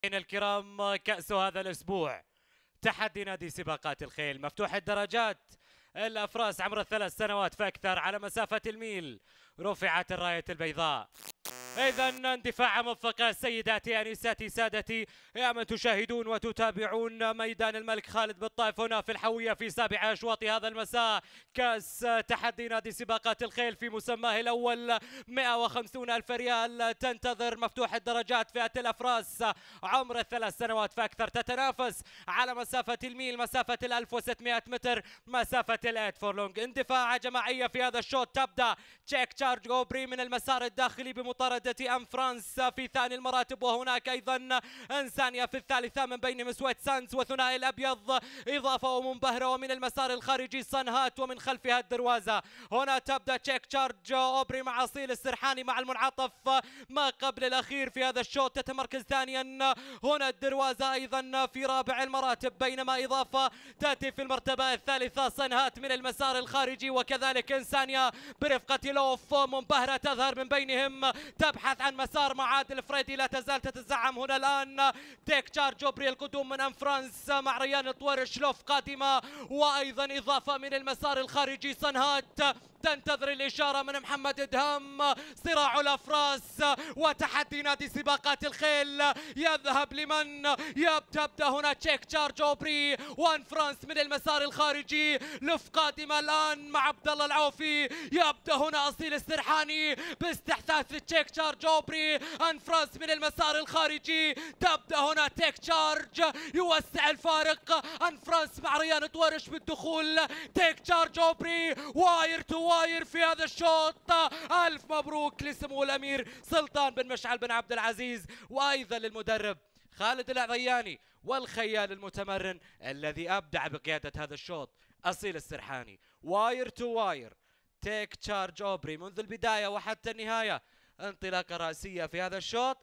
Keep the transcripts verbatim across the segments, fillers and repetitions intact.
الكرام، كأس هذا الأسبوع تحدي نادي سباقات الخيل مفتوح الدرجات، الأفراس عمر الثلاث سنوات فأكثر على مسافة الميل، رفعت الراية البيضاء. إذا اندفاع موفقة سيداتي أنساتي سادتي، يا من تشاهدون وتتابعون ميدان الملك خالد بالطائف هنا في الحوية في سابع أشواط هذا المساء. كأس تحدي نادي سباقات الخيل في مسماه الأول، مئة وخمسين ألف ريال تنتظر مفتوح الدرجات. فئة الأفراس عمر الثلاث سنوات فأكثر تتنافس على مسافة الميل، مسافة ال ألف وستمئة متر، مسافة الأيت فورلونج. اندفاع جماعية في هذا الشوط، تبدأ تشيك تشارج أوبري من المسار الداخلي بمطاردة أم فرانس في ثاني المراتب، وهناك أيضا إنسانيا في الثالثة من بينهم سويت سانز وثنائي الأبيض، إضافة ومنبهرة، ومن المسار الخارجي صنهات ومن خلفها الدروازة. هنا تبدأ تشيك تشارج أوبري مع أصيل السرحاني مع المنعطف ما قبل الأخير في هذا الشوط، تتمركز ثانيا هنا الدروازة أيضا في رابع المراتب، بينما إضافة تأتي في المرتبة الثالثة صنهات من المسار الخارجي، وكذلك إنسانيا برفقة لوف منبهرة تظهر من بينهم، تبحث عن مسار مع عادل فريدي، لا تزال تتزعم هنا الآن تيك تشارج جوبري القدوم من أم فرانس مع ريان طويرش لوف قادمة، وأيضا إضافة من المسار الخارجي صنهات تنتظر الإشارة من محمد إدهام. صراع الأفراس وتحدي نادي سباقات الخيل يذهب لمن؟ تبدأ هنا تشيك تشارج أوبري وأن فرانس من المسار الخارجي، لف قادمة الآن مع عبد الله العوفي. يبدأ هنا أصيل السرحاني باستحداث تشيك تشارج أوبري، أن فرانس من المسار الخارجي. تبدأ هنا تيك تشارج يوسع الفارق، أن فرانس مع ريان طويرش بالدخول. تيك تشارج أوبري واير تو واير في هذا الشوط. ألف مبروك لسمو الأمير سلطان بن مشعل بن عبد العزيز، وأيضا للمدرب خالد العضياني والخيال المتمرن الذي أبدع بقيادة هذا الشوط أصيل السرحاني. واير تو واير، تيك تشارج أوبري منذ البداية وحتى النهاية، انطلاقة رأسية في هذا الشوط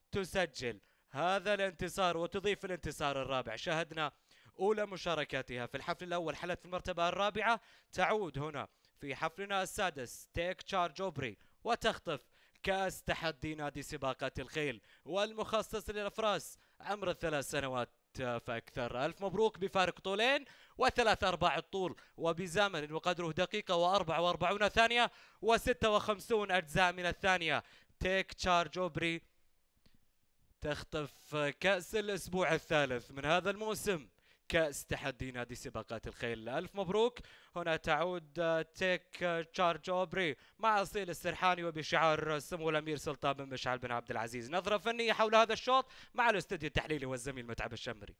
تسجل هذا الانتصار وتضيف الانتصار الرابع. شاهدنا أولى مشاركاتها في الحفل الأول، حلت في المرتبة الرابعة، تعود هنا في حفلنا السادس تيك تشارج أوبري وتخطف كأس تحدي نادي سباقات الخيل والمخصص للأفراس عمر الثلاث سنوات فأكثر. ألف مبروك بفارق طولين وثلاث أرباع الطول، وبزمن وقدره دقيقة وأربع وأربعون ثانية وستة وخمسون أجزاء من الثانية. تيك تشارج أوبري تخطف كأس الأسبوع الثالث من هذا الموسم، كأس تحدي نادي سباقات الخيل. ألف مبروك. هنا تعود تيك تشارج أوبري مع أصيل السرحاني وبشعار سمو الأمير سلطان بن مشعل بن عبد العزيز. نظرة فنية حول هذا الشوط مع الاستوديو التحليلي والزميل متعب الشمري.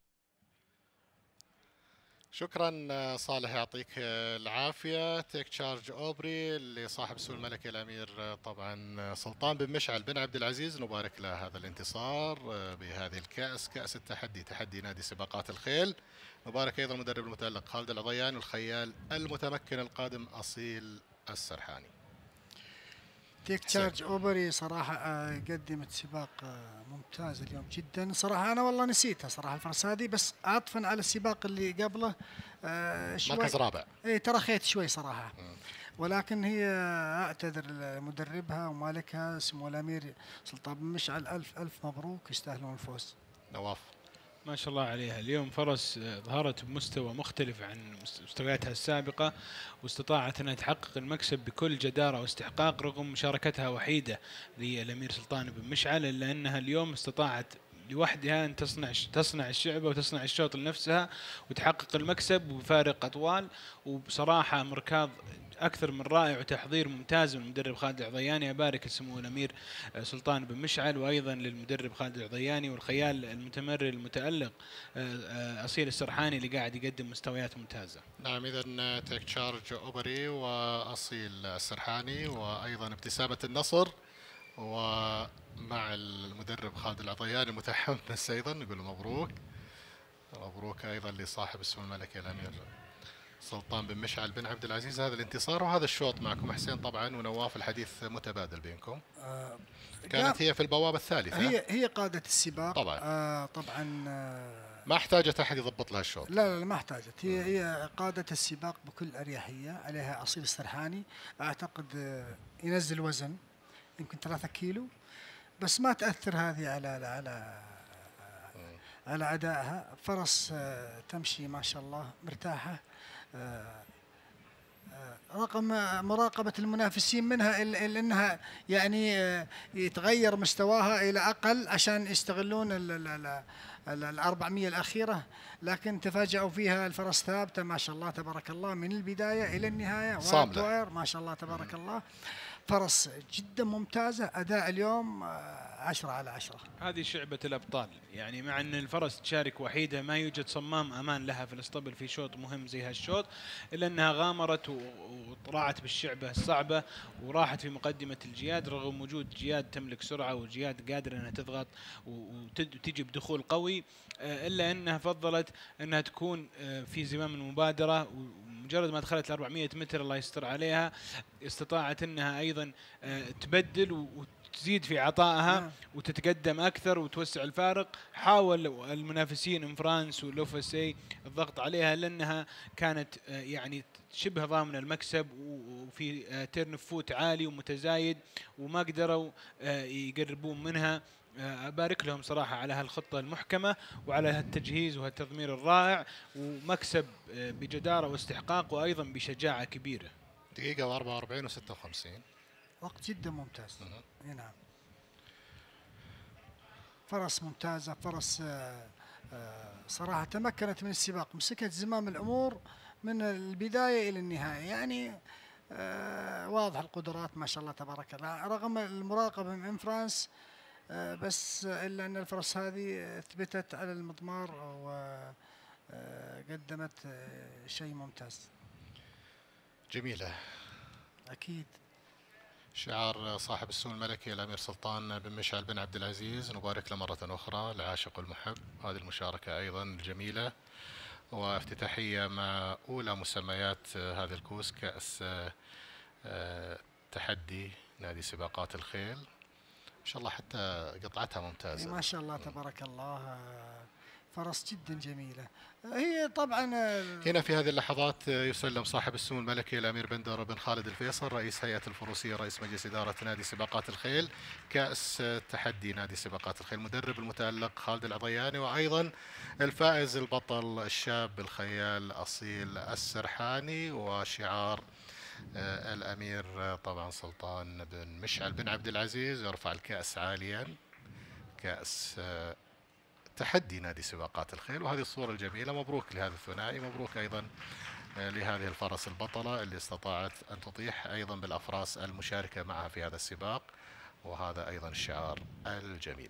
شكرا صالح، يعطيك العافية. تيك تشارج أوبري اللي صاحب سمو الملك الأمير طبعا سلطان بن مشعل بن عبد العزيز، نبارك له هذا الانتصار بهذه الكأس، كأس التحدي، تحدي نادي سباقات الخيل. نبارك أيضا المدرب المتألق خالد العضياني والخيال المتمكن القادم أصيل السرحاني. تيك تشارج أوبري صراحة قدمت سباق ممتاز اليوم جدا صراحة. أنا والله نسيتها صراحة الفرس هذه، بس عطفا على السباق اللي قبله شوي مركز رابع، اي ترخيت شوي صراحة. م. ولكن هي أعتذر لمدربها ومالكها سمو الأمير سلطان بن مشعل، ألف ألف مبروك، يستاهلون الفوز. نواف ما شاء الله عليها، اليوم فرس ظهرت بمستوى مختلف عن مستوياتها السابقة، واستطاعت أنها تحقق المكسب بكل جدارة واستحقاق رغم مشاركتها وحيدة للأمير سلطان بن مشعل، إلا أنها اليوم استطاعت لوحدها أن تصنع تصنع الشعبة وتصنع الشوط لنفسها وتحقق المكسب وبفارق أطوال. وبصراحة مركاض أكثر من رائع وتحضير ممتاز من المدرب خالد العضياني. أبارك لسمو الأمير سلطان بن مشعل وأيضا للمدرب خالد العضياني والخيال المتمرن المتألق أصيل السرحاني اللي قاعد يقدم مستويات ممتازة. نعم، إذا تيك تشارج أوبري وأصيل السرحاني وأيضا ابتسامة النصر، ومع المدرب خالد العضياني متحمس أيضا، نقول مبروك مبروك أيضا لصاحب السمو الملكي الأمير سلطان بن مشعل بن عبد العزيز هذا الانتصار وهذا الشوط. معكم حسين طبعا ونواف، الحديث متبادل بينكم. آه كانت هي في البوابة الثالثة، هي هي قادة السباق طبعا. آه طبعا آه ما احتاجت أحد يضبط لها الشوط. لا لا ما احتاجت، هي هي قادة السباق بكل أريحية. عليها أصيل السرحاني أعتقد آه ينزل وزن يمكن ثلاثة كيلو، بس ما تأثر هذه على على على أدائها. فرس آه، تمشي ما شاء الله مرتاحة، آه، آه، رقم مراقبة المنافسين منها إلا إلا أنها يعني آه، يتغير مستواها إلى أقل عشان يستغلون ال ال ال ال الأربعمية الأخيرة، لكن تفاجأوا فيها. الفرس ثابتة ما شاء الله تبارك الله من البداية إلى النهاية. صاملة. واير ما شاء الله تبارك الله، فرس جدا ممتازة. أداء اليوم آه، عشرة على عشرة. هذه شعبة الأبطال، يعني مع أن الفرس تشارك وحيدة، ما يوجد صمام أمان لها في الاسطبل في شوط مهم زي هالشوط، إلا أنها غامرت و- وطلعت بالشعبة الصعبة وراحت في مقدمة الجياد، رغم وجود جياد تملك سرعة وجياد قادرة أنها تضغط وتد- وتجي بدخول قوي، آه، إلا أنها فضلت أنها تكون آه، في زمام المبادرة. ومجرد ما دخلت ال أربعمية متر الله يستر عليها، استطاعت أنها أيضا آه، تبدل و- تزيد في عطائها نعم. وتتقدم اكثر وتوسع الفارق. حاول المنافسين ام فرانس ولوفاسي الضغط عليها لانها كانت آه، يعني شبه ضامنه المكسب و- وفي آه، تيرن فوت عالي ومتزايد، وما قدروا آه، يقربون منها. آه، ابارك لهم صراحه على هالخطه المحكمه وعلى هالتجهيز وهالتضمير الرائع، ومكسب آه، بجداره واستحقاق وايضا بشجاعه كبيره. دقيقة وأربعة وأربعين وستة وخمسين. وقت جدا ممتاز. اي نعم، فرس ممتازة. فرس آه، آه، صراحة تمكنت من السباق، مسكت زمام الأمور من البداية إلى النهاية، يعني آه، واضح القدرات ما شاء الله تبارك الله، رغم المراقبة من فرانس، آه، بس إلا أن الفرس هذه ثبتت على المضمار وقدمت شيء ممتاز. جميلة. أكيد. شعار صاحب السمو الملكي الأمير سلطان بن مشعل بن عبد العزيز، نبارك له مرة أخرى العاشق المحب. هذه المشاركة أيضا الجميلة وافتتاحية مع أولى مسميات هذا الكوس، كأس آه، تحدي نادي سباقات الخيل. إن شاء الله حتى قطعتها ممتازة. ما شاء الله تبارك الله، آه، فرس جدا جميلة. هي طبعا آه، هنا في هذه اللحظات يسلم صاحب السمو الملكي الأمير بندر بن خالد الفيصل رئيس هيئة الفروسية رئيس مجلس إدارة نادي سباقات الخيل كأس تحدي نادي سباقات الخيل، مدرب المتألق خالد العضياني، وأيضا الفائز البطل الشاب الخيال أصيل السرحاني، وشعار آه، الأمير آه، طبعا سلطان بن مشعل بن عبد العزيز يرفع الكأس عاليا، كأس آه، تحدي نادي سباقات الخيل. وهذه الصورة الجميلة، مبروك لهذا الثنائي، مبروك أيضا آه، لهذه الفرس البطلة اللي استطاعت أن تطيح أيضا بالأفراس المشاركة معها في هذا السباق، وهذا أيضا الشعار الجميل.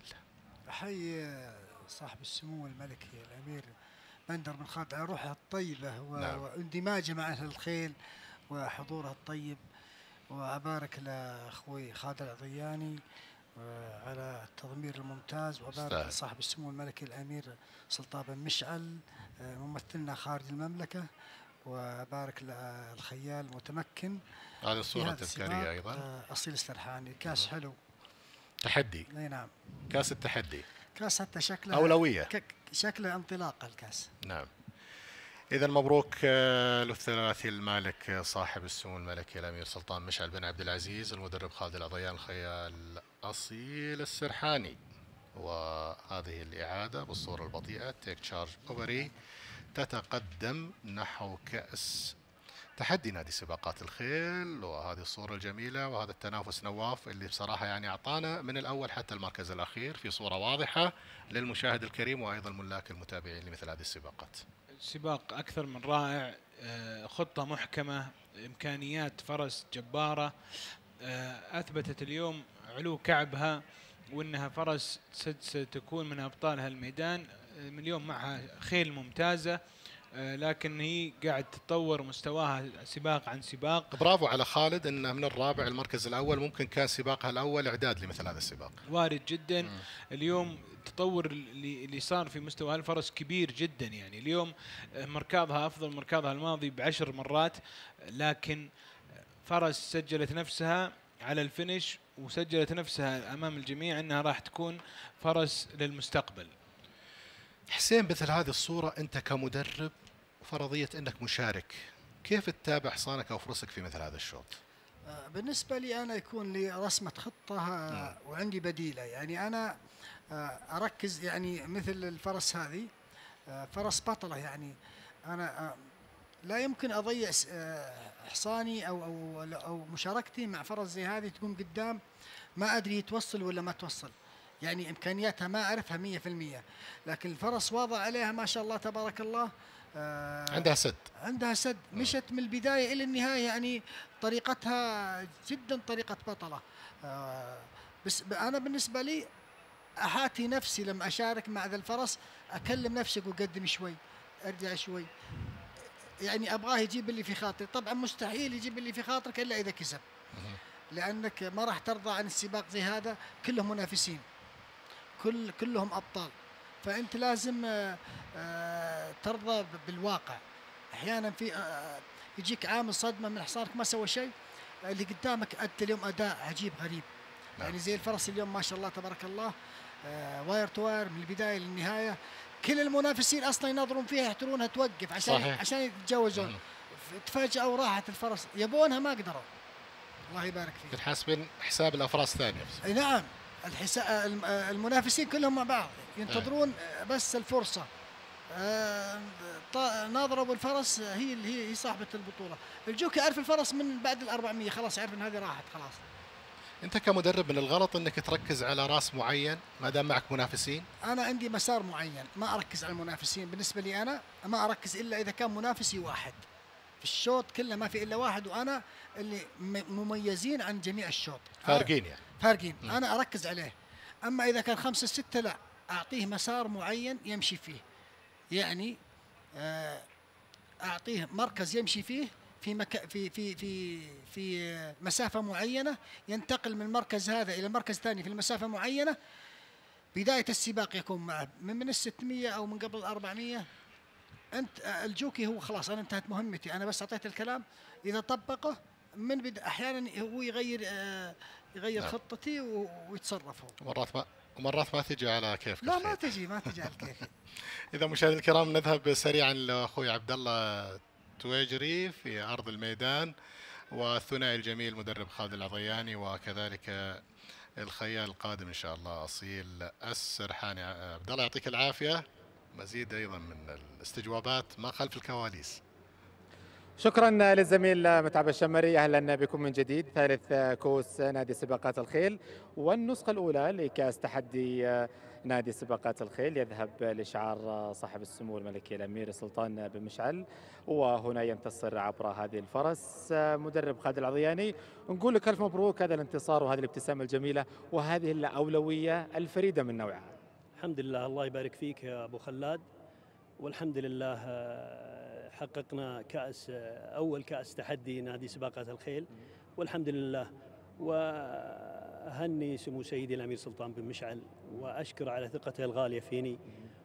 أحيي صاحب السمو الملكي الأمير بندر بن خالد على روحه الطيبة و- نعم. واندماجه مع أهل الخيل وحضوره الطيب، وأبارك لأخوي خالد العضياني آه، على التضمير الممتاز، وأبارك استاذ. لصاحب السمو الملكي الأمير سلطان بن مشعل آه، ممثلنا خارج المملكة، وأبارك للخيال المتمكن هذه في الصورة هذا التذكارية السباق، أيضا. آه، أصيل السرحاني. كاس حلو. تحدي، اي نعم، كاس التحدي كاس حتى شكله أولوية. ك- شكله انطلاق الكاس. نعم. إذا مبروك آه، للثلاثي المالك آه، صاحب السمو الملكي الأمير سلطان مشعل بن عبد العزيز، المدرب خالد العضيان، الخيال أصيل السرحاني. وهذه الإعادة بالصورة البطيئة، تيك تشارج أوبري تتقدم نحو كأس تحدي نادي سباقات الخيل. وهذه الصورة الجميلة وهذا التنافس نواف اللي بصراحة يعني أعطانا من الأول حتى المركز الأخير في صورة واضحة للمشاهد الكريم وأيضا ملاك المتابعين لمثل هذه السباقات. سباق أكثر من رائع، آه، خطة محكمة، إمكانيات فرس جبارة، آه، أثبتت اليوم علو كعبها وأنها فرس ست- ستكون من أبطال هالميدان. آه، اليوم معها خيل ممتازة، آه، لكن هي قاعد تتطور مستواها سباق عن سباق. برافو على خالد انه من الرابع المركز الاول، ممكن كان سباقها الاول اعداد لمثل هذا السباق. وارد جدا. اليوم التطور اللي اللي صار في مستوى هالفرس كبير جدا، يعني اليوم آه، مركاضها افضل مركاضها الماضي بعشر مرات، لكن فرس سجلت نفسها على الفينش وسجلت نفسها امام الجميع انها راح تكون فرس للمستقبل. حسين، مثل هذه الصورة انت كمدرب فرضية انك مشارك، كيف تتابع حصانك او فرسك في مثل هذا الشوط؟ آه، بالنسبة لي أنا يكون لي رسمة خطة آه، وعندي بديلة. يعني أنا آه، أركز يعني مثل الفرس هذه آه، فرس بطلة. يعني أنا آه، لا يمكن أضيع س- آه، حصاني أو أو أو مشاركتي مع فرس زي هذه تكون قدام ما أدري توصل ولا ما توصل. يعني إمكانياتها ما أعرفها مية في المية، لكن الفرس واضح عليها ما شاء الله تبارك الله. آه، عندها سد. عندها سد، مشت من البداية إلى النهاية. يعني طريقتها جدا طريقة بطلة. آه، بس ب- أنا بالنسبة لي أحاتي نفسي لما أشارك مع ذا الفرس، أكلم نفسي أقول قدم شوي، أرجع شوي. يعني أبغاه يجيب اللي في خاطري. طبعا مستحيل يجيب اللي في خاطرك إلا إذا كسب، لأنك ما راح ترضى عن السباق زي هذا. كلهم منافسين، كل كلهم أبطال، فأنت لازم آه، آه، ترضى ب- بالواقع. أحيانا في آه، يجيك عامل صدمة من حصانك ما سوى شيء، اللي قدامك أدى اليوم أداء عجيب غريب. نعم. يعني زي الفرس اليوم ما شاء الله تبارك الله، آه، واير تو واير من البداية للنهاية. كل المنافسين أصلا ينظرون فيها يحترونها توقف عشان صحيح. عشان يتجاوزون. مم. تفاجأوا وراحت الفرس، يبونها ما قدروا. الله يبارك فيك. كنت حاسبين حساب الافراس الثانيه بس. اي نعم، الحسا... الم- المنافسين كلهم مع بعض ينتظرون بس الفرصة. آه، ط- ناظر ابو الفرس هي اللي هي هي صاحبة البطولة. الجوكي يعرف الفرس من بعد ال أربعمية، خلاص يعرف ان هذه راحت خلاص. انت كمدرب من الغلط انك تركز على راس معين ما دام معك منافسين. انا عندي مسار معين، ما اركز على المنافسين. بالنسبة لي انا ما اركز الا اذا كان منافسي واحد في الشوط كله، ما في الا واحد وانا اللي م- مميزين عن جميع الشوط. فارقين يعني. فارقين، انا اركز عليه. اما اذا كان خمسه سته لا، اعطيه مسار معين يمشي فيه. يعني آه، اعطيه مركز يمشي فيه في مكا في في في في آه، مسافه معينه، ينتقل من المركز هذا الى مركز ثاني في المسافه معينه. بدايه السباق يكون معه من من ال ستمية او من قبل ال أربعمية. انت آه، الجوكي هو خلاص انا انتهت مهمتي، انا بس اعطيت الكلام. اذا طبقه من بد... احيانا هو يغير آه، يغير نعم. خطتي و- ويتصرف هو. ومرات ما ومرات ما تجي على كيفك لا الخير. ما تجي ما تجي على الكيف. اذا مشاهدينا الكرام نذهب سريعا لاخوي عبد الله تويجري في ارض الميدان، والثنائي الجميل مدرب خالد العضياني، وكذلك الخيال القادم ان شاء الله اصيل السرحاني. عبد الله يعطيك العافيه. مزيد ايضا من الاستجوابات ما خلف الكواليس. شكرا للزميل متعب الشمري، اهلا بكم من جديد. ثالث كؤوس نادي سباقات الخيل والنسخه الاولى لكاس تحدي نادي سباقات الخيل يذهب لشعار صاحب السمو الملكي الامير سلطان بن مشعل، وهنا ينتصر عبر هذه الفرس مدرب خالد العضياني. نقول لك الف مبروك، هذا الانتصار وهذه الابتسامه الجميله وهذه الاولويه الفريده من نوعها. الحمد لله، الله يبارك فيك يا أبو خلاد. والحمد لله آه، حققنا كأس آه، أول كأس تحدي نادي سباقات الخيل والحمد لله. وأهني سمو سيدي الأمير سلطان بن مشعل وأشكر على ثقته الغالية فيني،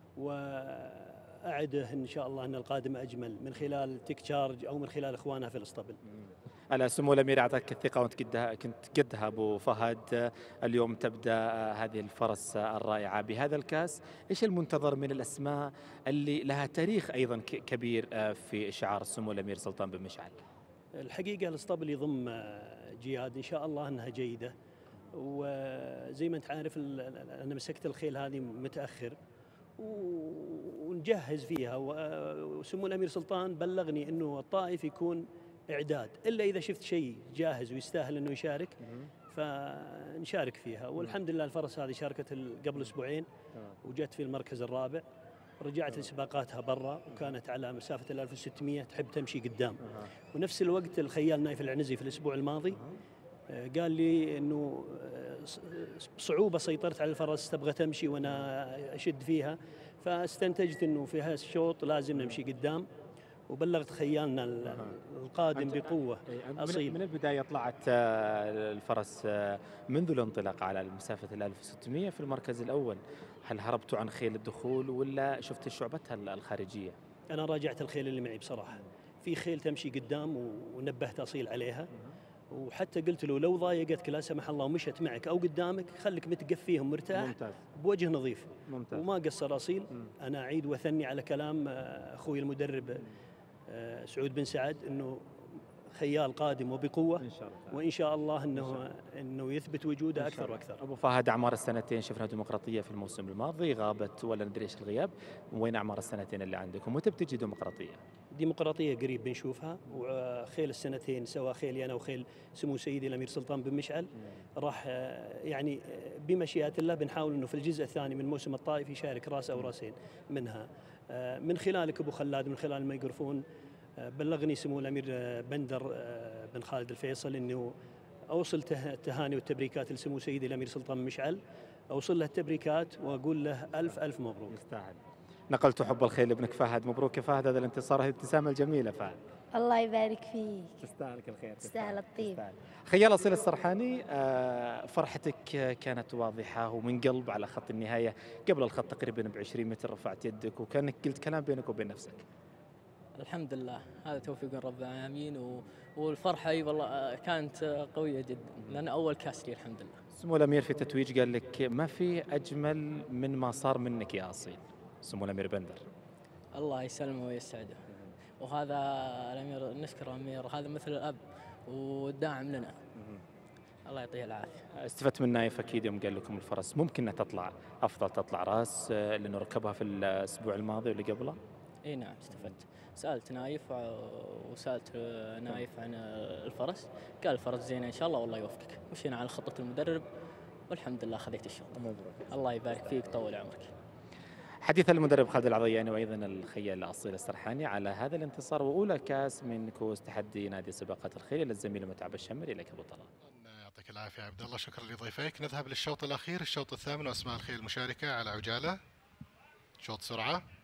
وأعده إن شاء الله أن القادم أجمل من خلال تيك تشارج أو من خلال إخوانها في الاسطبل. على سمو الامير اعطاك الثقه وانت قدها كنت قدها ابو فهد. اليوم تبدا هذه الفرس الرائعه بهذا الكاس. ايش المنتظر من الاسماء اللي لها تاريخ ايضا ك- كبير في شعار سمو الامير سلطان بن مشعل؟ الحقيقة الاسطبل يضم آه، جياد إن شاء الله أنها جيدة، وزي ما أنت عارف ال- ال- أنا مسكت الخيل هذه متأخر و- ونجهز فيها، و- وسمو الأمير سلطان بلغني أنه الطائف يكون إعداد إلا إذا شفت شيء جاهز ويستاهل أنه يشارك فنشارك فيها. والحمد لله الفرس هذه شاركت ال- قبل أسبوعين وجت في المركز الرابع. رجعت لسباقاتها برا وكانت على مسافة ال ألف وستمية تحب تمشي قدام. ونفس الوقت الخيال نايف العنزي في الأسبوع الماضي آه، قال لي أنه آه، ص- بصعوبة سيطرت على الفرس، تبغى تمشي وأنا أشد فيها، فاستنتجت أنه في هذا الشوط لازم نمشي قدام. وبلغت خيالنا ال- القادم بقوة من أصيل. من البدايه طلعت آه، الفرس آه، منذ الانطلاق على مسافه ال ألف وستمية في المركز الاول. هل هربتوا عن خيل الدخول ولا شفت شعبتها الخارجيه؟ أنا راجعت الخيل اللي معي بصراحة، في خيل تمشي قدام و- ونبهت أصيل عليها، وحتى قلت له لو ضايقتك لا سمح الله ومشت معك أو قدامك خليك متقفيهم مرتاح ممتاز بوجه نظيف. ممتاز. وما قصر أصيل. مم. أنا أعيد وأثني على كلام آه، أخوي المدرب آه، سعود بن سعد أنه خيال قادم وبقوة، ان شاء الله. وإن شاء الله أنه أنه يثبت وجوده أكثر وأكثر. ابو فهد، اعمار السنتين شفنا ديمقراطيه في الموسم الماضي، غابت ولا ندري ايش الغياب، وين اعمار السنتين اللي عندكم؟ متى بتجي ديمقراطيه؟ ديمقراطية قريب بنشوفها، وخيل السنتين سواء خيلي أنا وخيل سمو سيدي الأمير سلطان بن مشعل راح يعني بمشيئة الله بنحاول أنه في الجزء الثاني من موسم الطائف يشارك راس أو راسين منها. من خلالك أبو خلاد، من خلال الميكروفون، بلغني سمو الأمير بندر بن خالد الفيصل أنه أوصل تهاني والتبريكات لسمو سيدي الأمير سلطان بن مشعل، أوصل له التبريكات وأقول له ألف ألف مبروك. يستاهل. نقلت حب الخيل لابنك فهد، مبروك يا فهد هذا الانتصار، هذه الابتسامه الجميله فهد. الله يبارك فيك. تستاهل كل خير. تستاهل الطيب. تستاهل. خيال اصيل السرحاني، آه فرحتك كانت واضحه ومن قلب على خط النهايه، قبل الخط تقريبا ب عشرين متر رفعت يدك وكانك قلت كلام بينك وبين نفسك. الحمد لله، هذا توفيق من رب العالمين، و... والفرحه اي والله كانت قويه جدا، لان اول كاس لي الحمد لله. سمو الامير في التتويج قال لك ما في اجمل من ما صار منك يا اصيل، سمو الامير بندر. الله يسلمه ويسعده، وهذا الامير نشكر الامير، هذا مثل الاب والداعم لنا، الله يعطيه العافيه. استفدت من نايف اكيد يوم قال لكم الفرس ممكن انها تطلع افضل، تطلع راس لانه ركبها في الاسبوع الماضي واللي قبله؟ اي نعم استفدت، سالت نايف وسالت نايف عن الفرس، قال الفرس زينه ان شاء الله والله يوفقك، مشينا على خطه المدرب والحمد لله خذيت الشوط. الله يبارك فيك، طول عمرك. حديث المدرب خالد العضياني وايضا الخيال الاصيل السرحاني على هذا الانتصار واولى كاس من كؤوس تحدي نادي سباقات الخيل للزميل متعب الشمري. لك ابو طلال. يعطيك العافيه عبد الله، شكرا لضيفيك. نذهب للشوط الاخير، الشوط الثامن واسماء الخيل المشاركه على عجاله، شوط سرعه.